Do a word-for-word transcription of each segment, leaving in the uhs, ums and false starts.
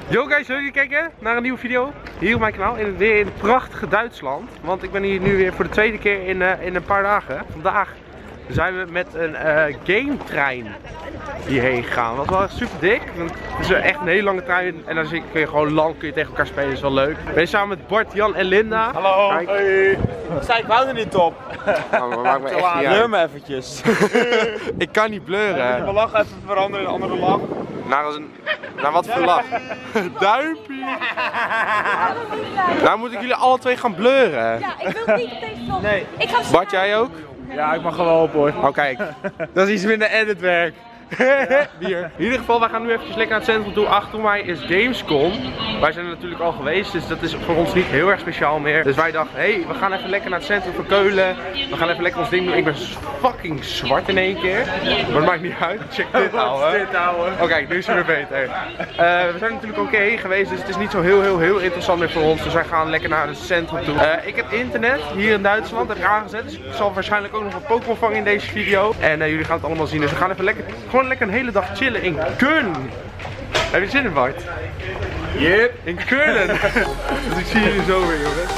Yo guys, zullen jullie kijken naar een nieuwe video hier op mijn kanaal, in, weer in het prachtige Duitsland. Want ik ben hier nu weer voor de tweede keer in, uh, in een paar dagen. Vandaag zijn we met een uh, game trein hierheen gegaan. Dat was wel super dik. Het is echt een hele lange trein en dan kun je gewoon lang kun je tegen elkaar spelen, dat is wel leuk. Ik ben samen met Bart, Jan en Linda. Hallo. Kijk. Hey. Zei ik wou er niet op. Oh, maar maakt me echt niet uit. Blur me eventjes. Ik kan niet blurren. Mijn lach even veranderen in een andere lach. Naar, een, naar wat voor lach? Duimpje! Nou moet ik jullie alle twee gaan blurren. Ja, ik wil niet deze vlog. Nee. Ik ga Bart, jij ook? Ja, ik mag gewoon op hoor. Oh kijk, dat is iets minder editwerk. Bier. In ieder geval, wij gaan nu even lekker naar het centrum toe. Achter mij is Gamescom. Wij zijn er natuurlijk al geweest, dus dat is voor ons niet heel erg speciaal meer. Dus wij dachten, hé, hey, we gaan even lekker naar het centrum van Keulen. We gaan even lekker ons ding doen. Ik ben fucking zwart in één keer. Maar dat maakt niet uit. Check dit ouwe. Oh kijk, nu is het weer beter. Uh, we zijn natuurlijk ook heen geweest, dus het is niet zo heel, heel, heel interessant meer voor ons. Dus wij gaan lekker naar het centrum toe. Uh, ik heb internet hier in Duitsland, heb ik aangezet. Dus ik zal waarschijnlijk ook nog een Pokémon vangen in deze video. En uh, jullie gaan het allemaal zien. Dus we gaan even lekker, gewoon lekker een hele dag chillen in Köln. Heb je zin in, Bart? Yep. In Köln. Dus ik zie jullie zo weer, jongens.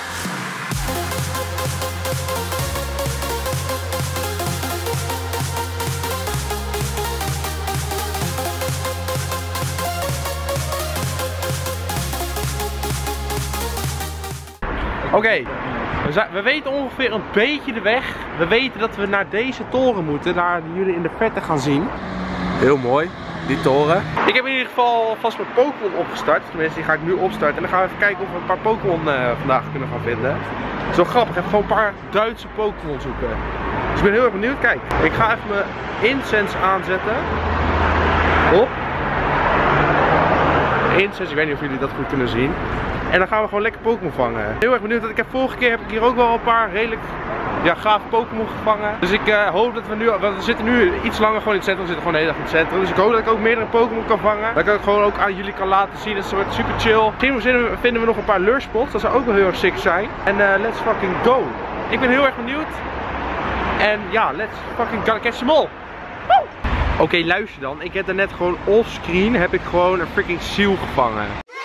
Oké, okay. we, we weten ongeveer een beetje de weg. We weten dat we naar deze toren moeten, daar die jullie in de verte gaan zien. Heel mooi, die toren. Ik heb in ieder geval vast mijn Pokémon opgestart. Tenminste, die ga ik nu opstarten. En dan gaan we even kijken of we een paar Pokémon uh, vandaag kunnen gaan vinden. Het is wel grappig, even gewoon een paar Duitse Pokémon zoeken. Dus ik ben heel erg benieuwd. Kijk, ik ga even mijn Incense aanzetten. Hop. Incense, ik weet niet of jullie dat goed kunnen zien. En dan gaan we gewoon lekker Pokémon vangen. Heel erg benieuwd, dat ik heb vorige keer heb ik hier ook wel een paar redelijk ja, gaaf Pokémon gevangen. Dus ik uh, hoop dat we nu, want we zitten nu iets langer gewoon in het centrum, we zitten gewoon de hele dag in het centrum. Dus ik hoop dat ik ook meerdere Pokémon kan vangen. Dat ik het gewoon ook aan jullie kan laten zien. Dat wordt super chill. Misschien vinden we nog een paar lurspots, dat zou ook wel heel erg sick zijn. En uh, let's fucking go. Ik ben heel erg benieuwd. En ja, let's fucking gotta catch them all. Oké, okay, luister dan. Ik heb daarnet gewoon offscreen heb ik gewoon een freaking seal gevangen.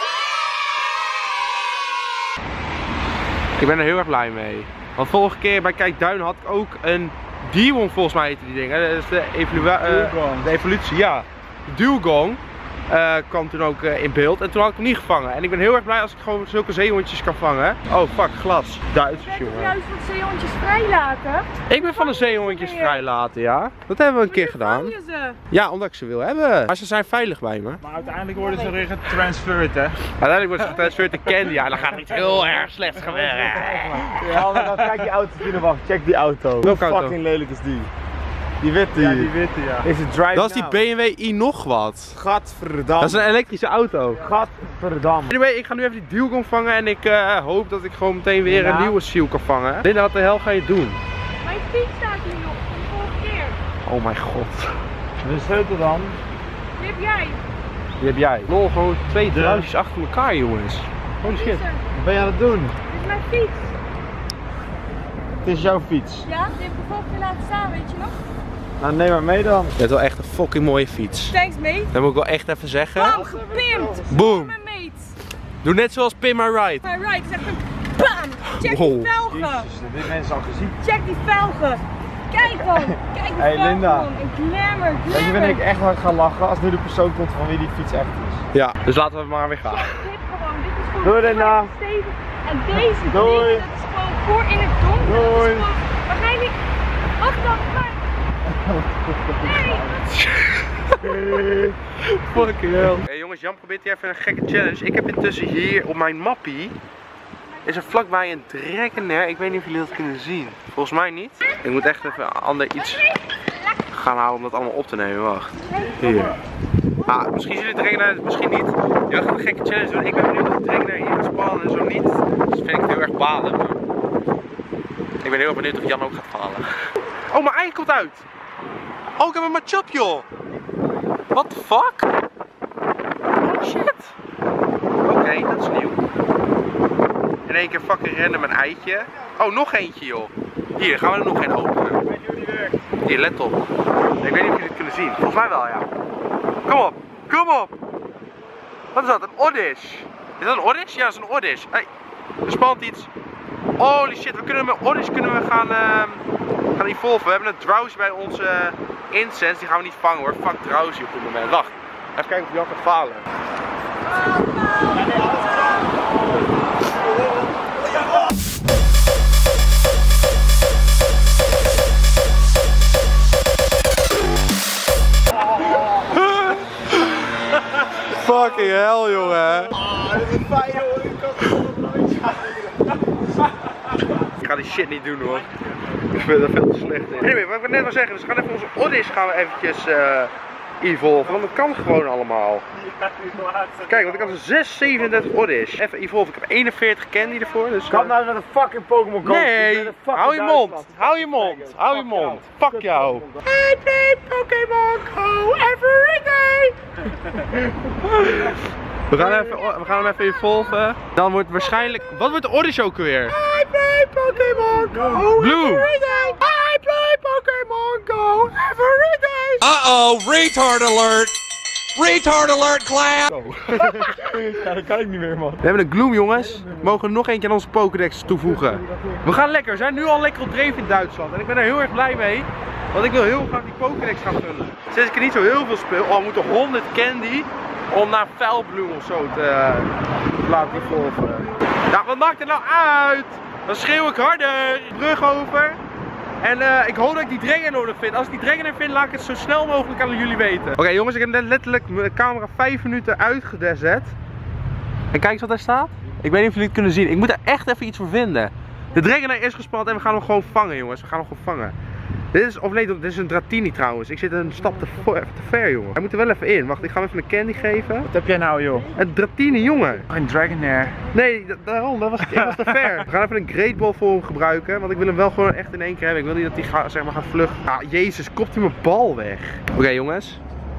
Ik ben er heel erg blij mee. Want vorige keer bij Kijk Duin had ik ook een Dewgong, volgens mij heette die ding. Hè? Dat is de, evolua uh, de evolutie, ja. De Dewgong uh, kwam toen ook uh, in beeld. En toen had ik hem niet gevangen. En ik ben heel erg blij als ik gewoon zulke zeehondjes kan vangen. Oh fuck, glas. Duitsers, jongen. Ben je juist van zeehondjes vrijlaten? Ik ben van de zeehondjes vrijlaten, ja. Dat hebben we een keer gedaan. Ja, omdat ik ze wil hebben. Maar ze zijn veilig bij me. Maar uiteindelijk worden ze weer getransferred, hè? Uiteindelijk worden ze getransferred te Candy. Ja, dan gaat iets heel erg slechts gebeuren. Ja, dan kijk die auto die er wacht. Check die auto. Hoe Welke auto? fucking lelijk is die? Die witte. Ja, die witte, ja. Is het drive Dat is die now? B M W i nog wat. Gadverdamme. Dat is een elektrische auto. Gadverdamme. Anyway, ik ga nu even die Dewgong vangen en ik uh, hoop dat ik gewoon meteen weer Ja. een nieuwe seal kan vangen. Linda, wat de hel ga je doen? Mijn fiets staat hier nog, van de vorige keer. Oh mijn god. De sleutel dan? Die heb jij. Die heb jij. Lol, gewoon twee druisjes achter elkaar, jongens. Holy shit. Wat ben je aan het doen? Dit is mijn fiets. Het is jouw fiets. Ja, die heb ik de vorige keer laten staan, weet je nog? Nou, neem maar mee dan. Je hebt wel echt een fucking mooie fiets. Thanks, mate. Dat moet ik wel echt even zeggen. Bam, gepimpt. Boom. Mijn mate. Doe net zoals Pin My Ride. My ride is echt een bam. Check Wow. die velgen. Jezus, dit mensen al gezien. Check die velgen. Kijk dan. Kijk die Hey, velgen, Linda. man. Een glamour, glamour. Weet je wanneer ik echt hard ga lachen? Als nu de persoon komt van wie die fiets echt is. Ja, dus laten we maar weer gaan. Check dit gewoon. Dit is gewoon Doei, Linda. stevig. En deze Doei. ding, dat is gewoon voor in het donker. Dat Doei. is gewoon... Waar ga je niet? Wacht dan. Maar... Nee. Fucking hell. Hey jongens, Jan probeert hier even een gekke challenge. Ik heb intussen hier op mijn mappie is er vlakbij een Dragonair. Ik weet niet of jullie dat kunnen zien. Volgens mij niet. Ik moet echt even een ander iets gaan houden om dat allemaal op te nemen. Wacht. Hier. Ah, misschien jullie Dragonair, misschien niet. Je gaat een gekke challenge doen. Ik ben benieuwd of de Dragonair hier gaat spannen en zo niet. Dus vind ik het heel erg balen. Maar ik ben heel erg benieuwd of Jan ook gaat falen. Oh, mijn ei komt uit. Oh, ik heb een Machop, joh. What the fuck? Oh shit. Oké, okay, dat is nieuw. In één keer fucking rennen mijn eitje. Oh, nog eentje joh. Hier, gaan we er nog een openen. Hier, let op. Ik weet niet of jullie het kunnen zien. Volgens mij wel, ja. Kom op, kom op. Wat is dat? Een Oddish. Is dat een Oddish? Ja, dat is een Oddish. Hey, er spant iets. Holy shit, we kunnen met Oddish kunnen we gaan, uh, gaan evolven. We hebben een Drowsy bij onze uh, incense. Die gaan we niet vangen hoor. Fuck Drowsy op dit moment. Wacht. Even kijken of Jan kan falen. Fucking hell, jongen. Ah, dit is fijn, jongen. Ik kan het nooit zijn. Ik ga die shit niet doen, hoor. Ik vind dat veel te slecht in. Anyway, wat ik net wil zeggen, dus we gaan even onze Oddish gaan we eventjes uh, evolven, want dat kan gewoon allemaal. Kijk, want ik had een zes zevenendertig Oddish. Even evolven, ik heb eenenveertig candy ervoor, dus... Kan nou met een fucking Pokémon Go. Nee, hou je mond, hou je mond, hou je mond. Fuck jou. I play Pokémon Go every day. We gaan, even, we gaan hem even evolven. Dan wordt waarschijnlijk... Wat wordt de Oddish ook weer? I play Pokémon Go Blue. Every day. I play Pokémon Go every day. Uh-oh, retard alert. Retard alert, class. Ja, dat kan ik niet meer, man. We hebben een Gloom, jongens. We mogen nog eentje aan onze Pokédex toevoegen. We gaan lekker. We zijn nu al lekker op dreef in Duitsland. En ik ben er heel erg blij mee. Want ik wil heel graag die Pokédex gaan vullen. Sinds ik er niet zo heel veel speel. Oh, we moeten honderd candy om naar Felbloem of zo te uh, laten evolven. Nou, wat maakt het nou uit? Dan schreeuw ik harder. Brug over. En uh, ik hoop dat ik die Dragonair nodig vind. Als ik die Dragonair vind, laat ik het zo snel mogelijk aan jullie weten. Oké, okay, jongens, ik heb net letterlijk mijn camera vijf minuten uitgezet. En kijk eens wat daar staat. Ik weet niet of jullie het kunnen zien. Ik moet er echt even iets voor vinden. De Dragonair is gespand en we gaan hem gewoon vangen, jongens. We gaan hem gewoon vangen. Dit is, of nee, dit is een Dratini trouwens. Ik zit een stap te, te ver, jongen. Hij moet er wel even in. Wacht, ik ga hem even een candy geven. Wat heb jij nou, joh? Een Dratini, jongen. Oh, een Dragonair. Nee, daarom, dat was, ik was te ver. We gaan even een Great Ball voor hem gebruiken. Want ik wil hem wel gewoon echt in één keer hebben. Ik wil niet dat hij ga, zeg maar, gaat vluchten. Ah, jezus, kopt hij mijn bal weg. Oké, okay, jongens.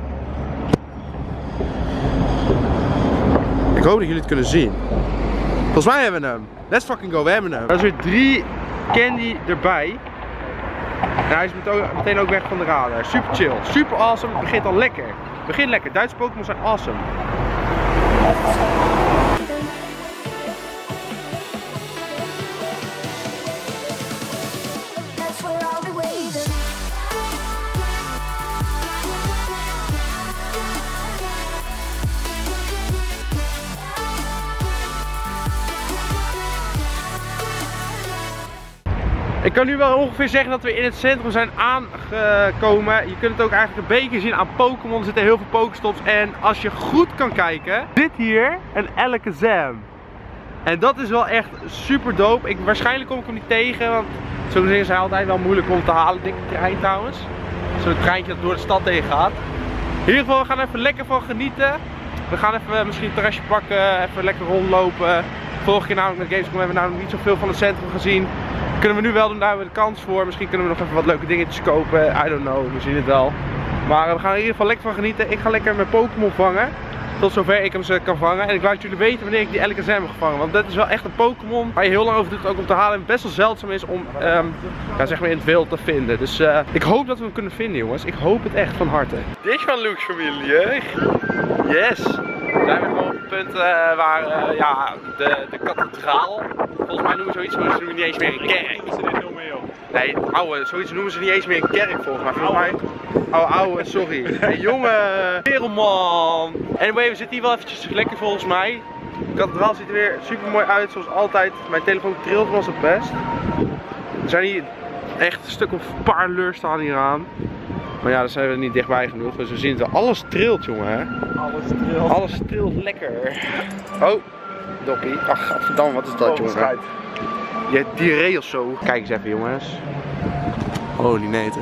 Ik hoop dat jullie het kunnen zien. Volgens mij hebben we hem. Let's fucking go, we hebben hem. Er is weer drie candy erbij. En hij is meteen ook weg van de radar. Super chill, super awesome. Het begint al lekker. Het begint lekker. Duitse Pokémon zijn awesome. Ik kan nu wel ongeveer zeggen dat we in het centrum zijn aangekomen. Je kunt het ook eigenlijk een beetje zien aan Pokémon. Er zitten heel veel Pokéstops. En als je goed kan kijken, zit hier een Alakazam. En dat is wel echt super dope. Ik, waarschijnlijk kom ik hem niet tegen, want zo dingen zijn altijd wel moeilijk om te halen. Dikke trein trouwens. Zo'n treintje dat door de stad heen gaat. In ieder geval, we gaan even lekker van genieten. We gaan even misschien een terrasje pakken, even lekker rondlopen. Vorige keer namelijk met Gamescom hebben we namelijk niet zoveel van het centrum gezien. Kunnen we nu wel doen, daar hebben we de kans voor. Misschien kunnen we nog even wat leuke dingetjes kopen. I don't know, we zien het wel. Maar we gaan er in ieder geval lekker van genieten. Ik ga lekker mijn Pokémon vangen. Tot zover ik hem ze kan vangen. En ik laat jullie weten wanneer ik die Alakazam heb gevangen. Want dat is wel echt een Pokémon waar je heel lang over doet ook om te halen. En best wel zeldzaam is om um, ja, zeg maar in het wild te vinden. Dus uh, ik hoop dat we hem kunnen vinden, jongens. Ik hoop het echt van harte. Dit van Luke's familie, hè? Yes! We zijn we gewoon op het punt uh, waar uh, ja, de, de kathedraal. Volgens mij noemen we zoiets, maar ze noemen niet eens meer een kerk. Nee, ouwe, zoiets noemen ze niet eens meer een kerk volgens mij. Volgens mij. Oh, ouwe, sorry. Hey, jongen, wereldman. Anyway, we zitten hier wel eventjes lekker volgens mij. De kathedraal ziet er weer super mooi uit, zoals altijd. Mijn telefoon trilt wel zijn best. Er zijn hier echt een stuk of een paar leurs staan hier aan. Maar ja, daar zijn we er niet dichtbij genoeg. Dus we zien het wel. Alles trilt, jongen, hè? Alles trilt. Alles trilt lekker. Oh, doppie. Ach, verdamme, wat is dat, oh, jongen? Je hebt diarree of zo. Kijk eens even, jongens. Holy neten.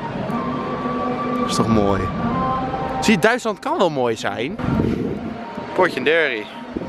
Dat is toch mooi. Zie je, Duitsland kan wel mooi zijn. Potje derry.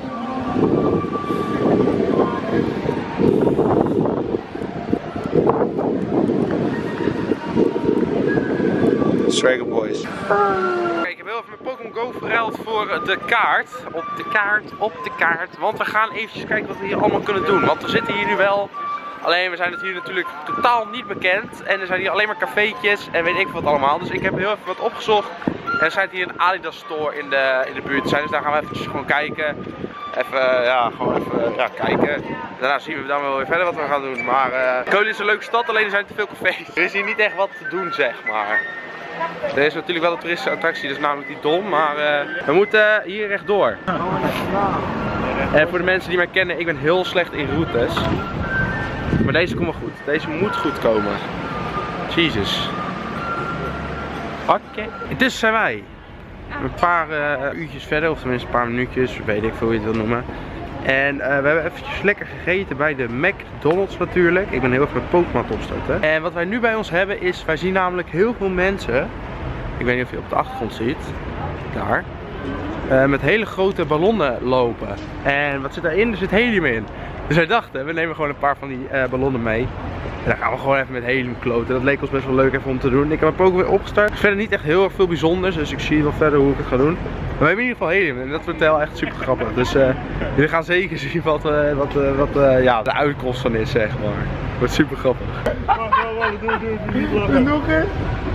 Swagger Boys. Kijk, ik heb heel even mijn Pokémon Go verruild voor de kaart. Op de kaart, op de kaart. Want we gaan eventjes kijken wat we hier allemaal kunnen doen. Want we zitten hier nu wel. Alleen we zijn het hier natuurlijk totaal niet bekend. En er zijn hier alleen maar cafeetjes en weet ik wat allemaal. Dus ik heb heel even wat opgezocht En er schijnt hier een Adidas store in de, in de buurt te zijn. Dus daar gaan we eventjes gewoon kijken. Even, ja, gewoon even ja, kijken. Daarna zien we dan wel weer verder wat we gaan doen. Maar uh, Keulen is een leuke stad, alleen er zijn te veel cafés. Er is hier niet echt wat te doen, zeg maar. Er is natuurlijk wel een toeristische attractie, dus namelijk die Dom. Maar uh, we moeten uh, hier rechtdoor. En voor de mensen die mij kennen, ik ben heel slecht in routes. Maar deze komt wel goed. Deze moet goed komen. Jezus. Oké. Okay. Intussen zijn wij een paar uh, uurtjes verder, of tenminste een paar minuutjes, weet ik veel hoe je het wil noemen. En uh, we hebben eventjes lekker gegeten bij de McDonald's natuurlijk. Ik ben heel erg met Pokémon opstoten. En wat wij nu bij ons hebben is, wij zien namelijk heel veel mensen. Ik weet niet of je op de achtergrond ziet. Daar. Uh, met hele grote ballonnen lopen. En wat zit daarin? Er zit helium in. Dus wij dachten, we nemen gewoon een paar van die uh, ballonnen mee. En dan gaan we gewoon even met helium kloten. Dat leek ons best wel leuk even om te doen. Ik heb mijn Pokémon weer opgestart. Verder niet echt heel erg veel bijzonders. Dus ik zie wel verder hoe ik het ga doen. Maar we hebben in ieder geval helium. En dat wordt wel echt super grappig. Dus uh, jullie gaan zeker zien wat, uh, wat, uh, wat uh, ja, de uitkomst van is, zeg maar. Wordt super grappig. Wacht, wacht, wacht. Doe, doe, doe, doe. Nog eens.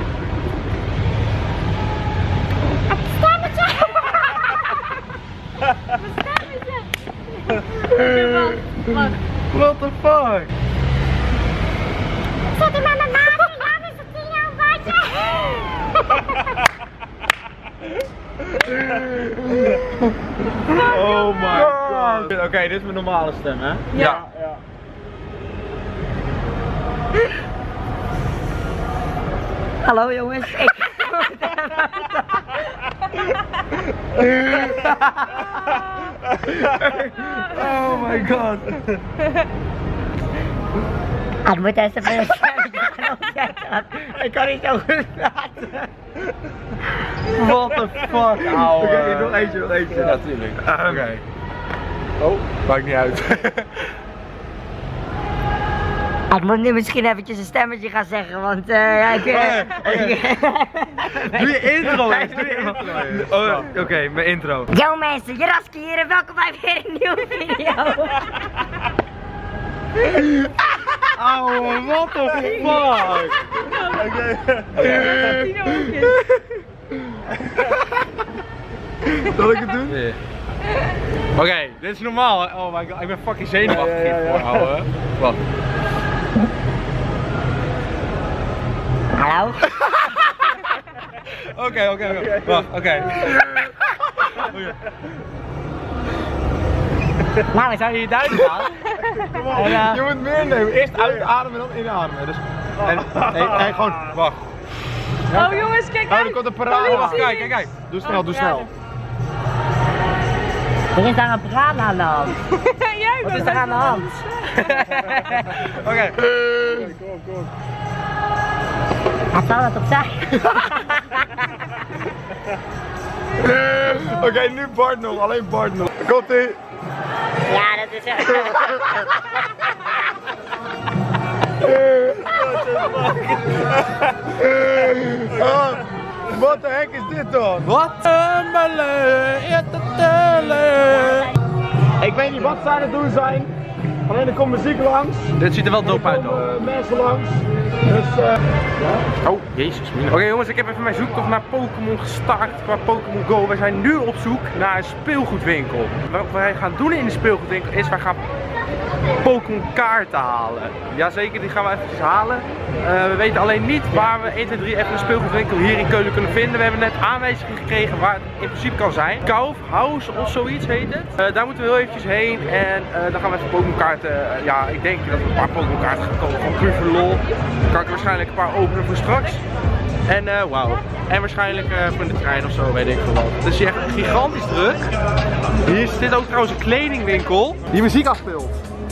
What the fuck? Zet hem aan mijn maat en dan is het in jouw badje. Oh my god. Oké, okay, dit is mijn normale stem, hè? Ja. Ja. Ja. Hallo jongens, ik... Oh my god. Ik moet even voor de gaan opzetten. Ik kan niet zo goed praten. What the fuck, ouwe. Oké, okay, nog eentje, nog eentje. Ja, natuurlijk. Uh, Oké. Okay. Oh, maakt niet uit. Ik moet nu misschien eventjes een stemmetje gaan zeggen, want uh, ja, ik... Uh, okay, okay. Doe je intro eens, doe je intro eens. Oh, Oké, okay, mijn intro. Yo mensen, Jaraski hier en welkom bij weer een nieuwe video. Auwe, what the fuck? Oké. Zal ik het doen? Yeah. Oké, okay, dit is normaal hè? Oh my god, ik ben fucking zenuwachtig ja, ja, ja, ja. hiervoor, ouwe. Wacht. Hallo? Oké, oké, oké. Wacht, oké. Nou, zijn jullie duidelijk aan? En, uh, je moet meer nemen. Eerst uitademen en dan inademen. Dus, en, nee, nee, gewoon, wacht. Oh jongens, kijk Oh, uit. er komt een parade. Wacht, kijk, kijk, kijk. Doe snel, doe snel. Er is daar een parade aan de hand. Jij Wat is er aan de hand? Oké. Okay. Kom op, kom op. Hij zal het opzij. Oké, okay, nu Bart nog, alleen Bart nog. Komt ie. Ja, dat is echt... Oh, wat de hek is dit dan? Wat een Ik weet niet wat zij aan het doen zijn. Alleen er komt muziek langs. Dit ziet er wel dope uit, Er hoor. komen uh, mensen langs. Dus uh, ja. Oh, jezus. Oké okay, jongens, ik heb even mijn zoektocht naar Pokémon gestart qua Pokémon Go. We zijn nu op zoek naar een speelgoedwinkel. Wat wij gaan doen in de speelgoedwinkel is, wij gaan Pokémon kaarten halen. Jazeker, die gaan we eventjes halen. Uh, we weten alleen niet waar we één, twee, drie even een speelgoedwinkel hier in Keulen kunnen vinden. We hebben net aanwijzingen gekregen waar het in principe kan zijn. Kaufhaus of zoiets heet het. Uh, daar moeten we heel eventjes heen en uh, dan gaan we even Pokémon kaarten. Uh, ja, ik denk dat we een paar Pokémon kaarten gaan komen van puur voor lol. Dan kan ik er waarschijnlijk een paar openen voor straks. En uh, wauw. En waarschijnlijk uh, voor de trein of zo, weet ik veel wat. Het is hier echt gigantisch druk. Hier zit ook trouwens een kledingwinkel die muziek afspeelt.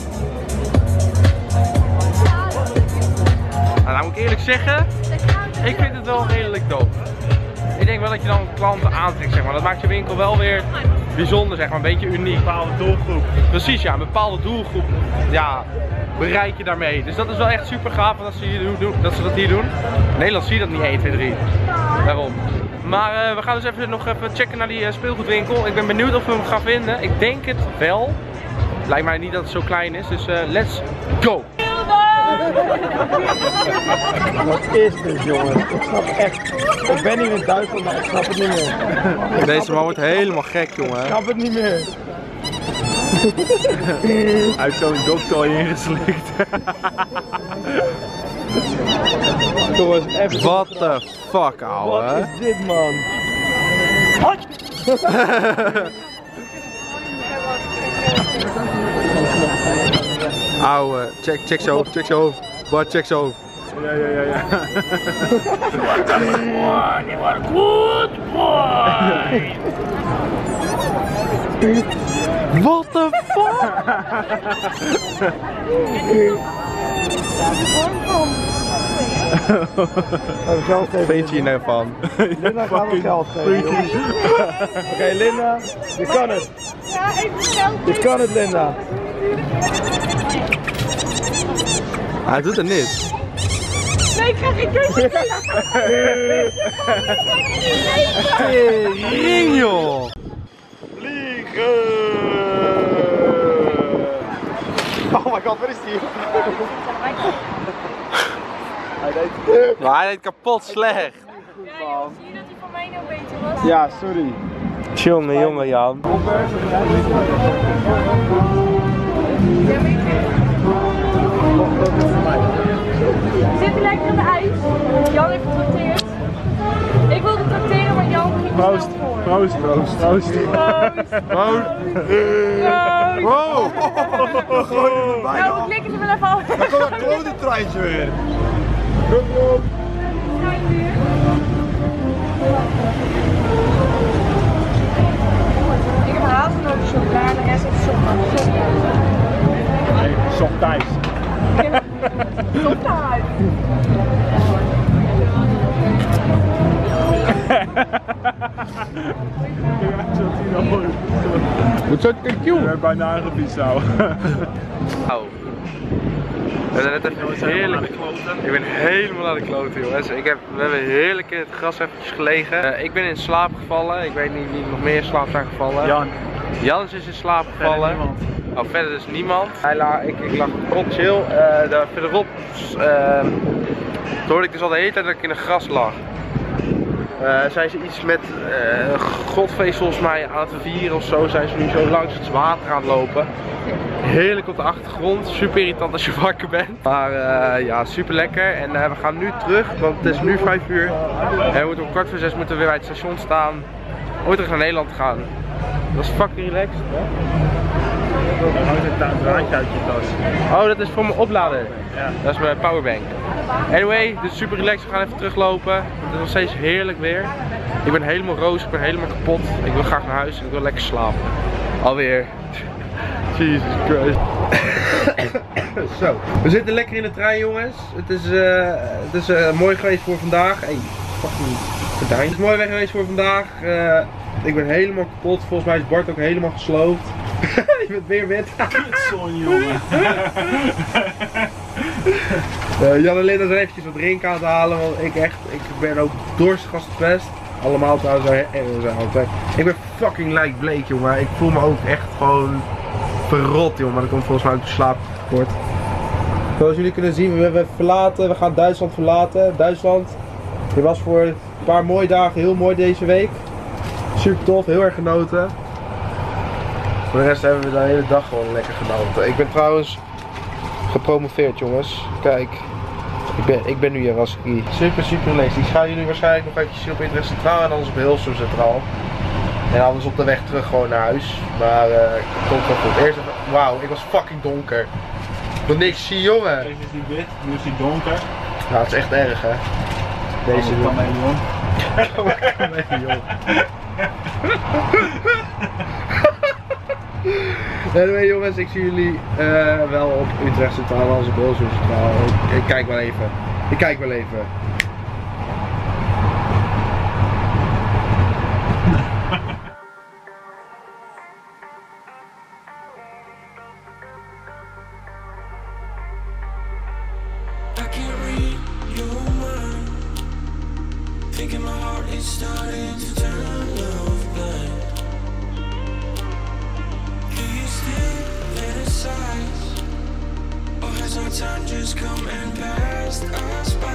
Nou, nou moet ik eerlijk zeggen, ik vind het wel redelijk dope. Ik denk wel dat je dan klanten aantrekt, zeg maar. Dat maakt je winkel wel weer bijzonder, zeg maar, een beetje uniek. Een bepaalde doelgroep. Precies, ja, een bepaalde doelgroep, ja, bereik je daarmee. Dus dat is wel echt super gaaf dat ze, hier doen, dat, ze dat hier doen. In Nederland zie je dat niet één, twee, drie. Daarom. Maar uh, we gaan dus even nog even checken naar die uh, speelgoedwinkel. Ik ben benieuwd of we hem gaan vinden. Ik denk het wel. Lijkt mij niet dat het zo klein is, dus uh, let's go! Wat is dit, jongen? Ik snap echt. Ik ben hier in Duitsland, maar ik snap het niet meer. Deze man wordt helemaal gek, jongen. Ik snap het niet meer. Hij heeft zo'n dokter ingeslikt. Jongens, even. What the fuck, ouwe. Wat is dit, man? Ouwe, check, check zo hoofd, check zo hoofd. Wat, check zo hoofd. Ja, ja, ja, ja. You are good boy. What the fuck? Geld geven. Vind je hier van? Linda gaat me geld geven. Oké, okay, Linda, je kan het. Ja, even geld. Je kan het, Linda. Hij doet het niet. Nee, ik ga geen kusje. Ring, joh. Vliegen! Oh my god, waar is die? Hij deed... Maar hij deed kapot slecht. Ja, joh, zie je dat hij van mij nou beter was? Ja, sorry. Jongen, jongen, Jan. We zitten lekker in de ijs. Jan heeft getrakteerd. Ik wilde trakteren, maar Jan ging er Proost, snel voor. proost, proost, proost. Wow. Wow. Nou, ik lik het er wel even af. Dan komt dat klote treintje weer. Ik heb hazelnoten chocola, de rest heeft chocola. Nee, soft thuis. Stop daar. Moet zo een kiel? Ik ben bijna aangebied Oh. We zijn net even heerlijk. Ik ben helemaal naar de kloten, jongens. Ik heb, we hebben heerlijk in het gras eventjes gelegen. Uh, ik ben in slaap gevallen. Ik weet niet wie nog meer in slaap zijn gevallen. Jan. Jan is in slaap gevallen. Verder niemand. Oh, verder dus niemand. Hij la, ik, ik lag rot chill. Uh, daar verderop uh, hoorde ik dus al de hele tijd dat ik in het gras lag. Uh, zijn ze iets met uh, godfeest volgens mij aan het vieren of zo. Zijn ze nu zo langs het water aan het lopen. Heerlijk op de achtergrond. Super irritant als je wakker bent. Maar uh, ja, super lekker. En uh, we gaan nu terug, want het is nu vijf uur. En we moeten om kwart voor zes moeten we weer bij het station staan. Om weer terug naar Nederland te gaan. Dat is fucking relaxed. Dan hangt het een draadje uit je tas. Oh, dat is voor mijn oplader. Ja. Dat is mijn powerbank. Anyway, dit is super relaxed. We gaan even teruglopen. Het is nog steeds heerlijk weer. Ik ben helemaal roos, ik ben helemaal kapot. Ik wil graag naar huis en ik wil lekker slapen. Alweer. Jesus Christ. Zo, we zitten lekker in de trein, jongens. Het is, uh, het is uh, mooi geweest voor vandaag. Hey, fucking gordijn. Het is mooi weg geweest voor vandaag. Uh, ik ben helemaal kapot. Volgens mij is Bart ook helemaal gesloopt. Je bent weer wit. Zo'n jongen. uh, Jan en Linda zijn eventjes wat drinken aan het halen, want ik echt, ik ben ook dorstig als de pest. Allemaal trouwens, en we zijn altijd. Ik ben fucking lijkbleek, jongen. Ik voel me ook echt gewoon verrot, jongen. Maar dat komt volgens mij uit de slaaptekort. Zoals jullie kunnen zien, we hebben verlaten, we gaan Duitsland verlaten. Duitsland, dit was voor een paar mooie dagen heel mooi deze week. Super tof, heel erg genoten. Voor de rest hebben we de hele dag gewoon lekker genoten. Ik ben trouwens gepromoveerd, jongens. Kijk, ik ben, ik ben nu Jaraski. Super, super relaxed. Ik ga jullie waarschijnlijk nog eventjes zien op Utrecht Centraal en anders op Hilversum Centraal. En anders op de weg terug gewoon naar huis. Maar uh, het komt wel goed. Eerst even, wauw, ik was fucking donker. Ik wil niks zien, jongen. Deze is niet wit, nu is hij donker. Ja, het is echt erg, hè. Deze kan mee, jong. jong. Anyway, jongens, ik zie jullie uh, wel op Utrecht Centraal, als op Hilversum Centraal. Ik, ik kijk wel even. Ik kijk wel even. Or has our time just coming past us by.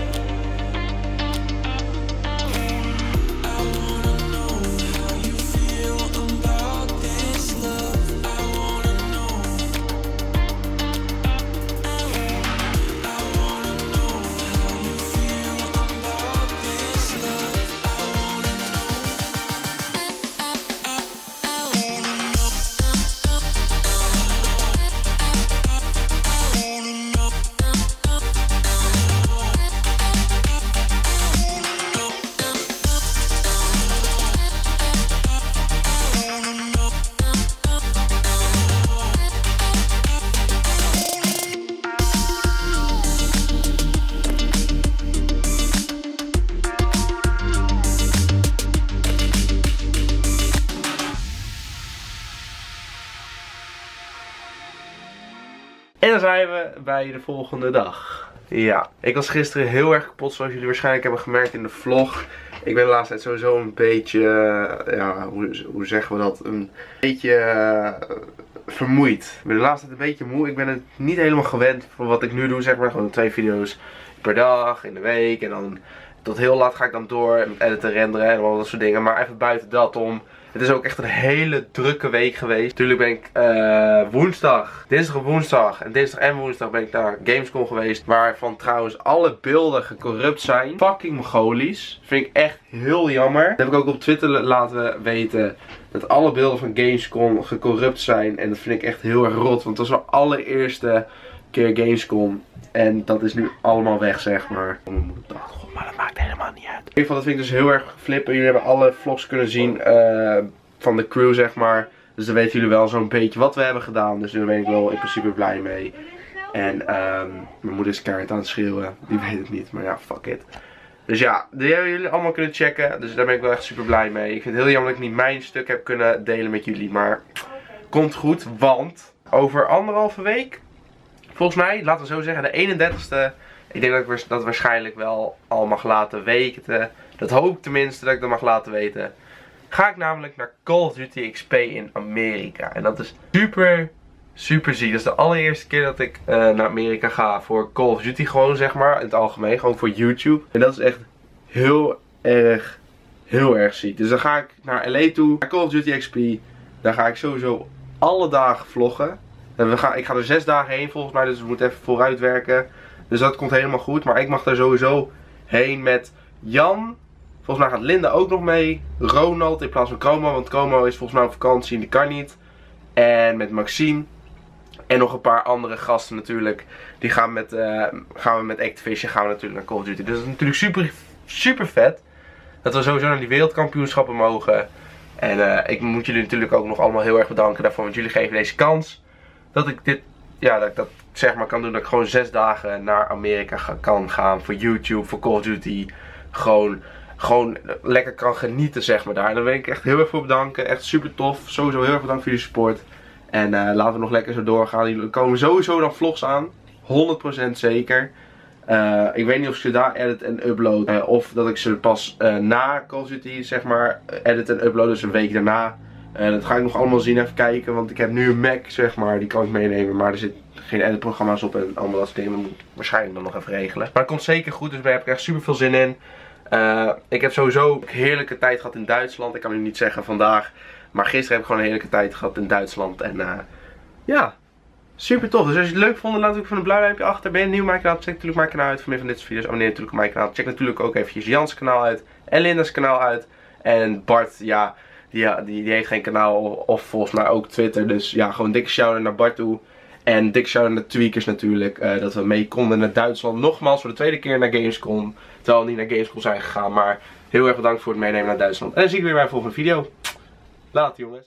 En dan zijn we bij de volgende dag. Ja, ik was gisteren heel erg kapot, zoals jullie waarschijnlijk hebben gemerkt in de vlog. Ik ben de laatste tijd sowieso een beetje, uh, ja, hoe, hoe zeggen we dat, een beetje uh, vermoeid. Ik ben de laatste tijd een beetje moe. Ik ben het niet helemaal gewend van wat ik nu doe, zeg maar. Gewoon twee video's per dag, in de week. En dan tot heel laat ga ik dan door met editen, renderen en al dat soort dingen. Maar even buiten dat om. Het is ook echt een hele drukke week geweest. Natuurlijk ben ik uh, woensdag, dinsdag en woensdag en dinsdag en woensdag ben ik naar Gamescom geweest. Waarvan trouwens alle beelden gecorrupt zijn. Fucking Mongolisch. Vind ik echt heel jammer. Dat heb ik ook op Twitter laten weten. Dat alle beelden van Gamescom gecorrupt zijn. En dat vind ik echt heel erg rot. Want dat was mijn allereerste keer Gamescom. En dat is nu allemaal weg, zeg maar. Mijn moeder dacht, god, maar dat maakt helemaal niet uit. In ieder geval, dat vind ik dus heel erg flippen. Jullie hebben alle vlogs kunnen zien uh, van de crew, zeg maar. Dus dan weten jullie wel zo'n beetje wat we hebben gedaan. Dus daar ben ik wel in principe blij mee. En um, mijn moeder is keihard aan het schreeuwen. Die weet het niet, maar ja, fuck it. Dus ja, die hebben jullie allemaal kunnen checken. Dus daar ben ik wel echt super blij mee. Ik vind het heel jammer dat ik niet mijn stuk heb kunnen delen met jullie. Maar komt goed, want over anderhalve week, volgens mij, laten we zo zeggen, de eenendertigste. Ik denk dat ik dat waarschijnlijk wel al mag laten weten. Dat hoop ik tenminste dat ik dat mag laten weten. Ga ik namelijk naar Call of Duty X P in Amerika. En dat is super, super ziek. Dat is de allereerste keer dat ik uh, naar Amerika ga voor Call of Duty gewoon, zeg maar. In het algemeen, gewoon voor YouTube. En dat is echt heel erg, heel erg ziek. Dus dan ga ik naar L A toe, naar Call of Duty X P. Daar ga ik sowieso alle dagen vloggen. En we gaan, ik ga er zes dagen heen volgens mij, dus we moeten even vooruit werken. Dus dat komt helemaal goed. Maar ik mag daar sowieso heen met Jan. Volgens mij gaat Linda ook nog mee. Ronald in plaats van Como. Want Como is volgens mij op vakantie en die kan niet. En met Maxime. En nog een paar andere gasten natuurlijk. Die gaan, met, uh, gaan we met Activision gaan we natuurlijk naar Call of Duty. Dus dat is natuurlijk super, super vet. Dat we sowieso naar die wereldkampioenschappen mogen. En uh, ik moet jullie natuurlijk ook nog allemaal heel erg bedanken daarvoor. Want jullie geven deze kans. Dat ik dit, ja, dat ik dat zeg maar kan doen. Dat ik gewoon zes dagen naar Amerika ga, kan gaan voor YouTube, voor Call of Duty. Gewoon, gewoon lekker kan genieten, zeg maar, daar. En daar wil ik echt heel erg voor bedanken. Echt super tof. Sowieso heel erg bedankt voor jullie support. En uh, laten we nog lekker zo doorgaan. Er komen sowieso dan vlogs aan. honderd procent zeker. Uh, ik weet niet of ik ze daar edit en upload. Uh, of dat ik ze pas uh, na Call of Duty, zeg maar, edit en upload. Dus een week daarna. Uh, dat ga ik nog allemaal zien, even kijken. Want ik heb nu een Mac, zeg maar, die kan ik meenemen. Maar er zitten geen editprogramma's op en allemaal dat soort dingen. Dat moet ik waarschijnlijk dan nog even regelen. Maar het komt zeker goed, dus daar heb ik echt super veel zin in. Uh, ik heb sowieso een heerlijke tijd gehad in Duitsland. Ik kan nu niet zeggen vandaag. Maar gisteren heb ik gewoon een heerlijke tijd gehad in Duitsland. En uh, ja, super tof. Dus als je het leuk vond, laat natuurlijk van een blauw duimpje achter. Ben je nieuw op mijn kanaal? Check natuurlijk mijn kanaal uit voor meer van dit soort video's. Abonneer natuurlijk op mijn kanaal. Check natuurlijk ook eventjes Jans kanaal uit. En Linda's kanaal uit. En Bart, ja, die, die, die heeft geen kanaal. Of volgens mij ook Twitter. Dus ja, gewoon dikke shout-out naar Bart toe. En dikke shout-out naar Tweakers natuurlijk. Uh, dat we mee konden naar Duitsland. Nogmaals voor de tweede keer naar Gamescom. Terwijl we niet naar Gamescom zijn gegaan. Maar heel erg bedankt voor het meenemen naar Duitsland. En dan zie ik weer bij een volgende video. Later jongens.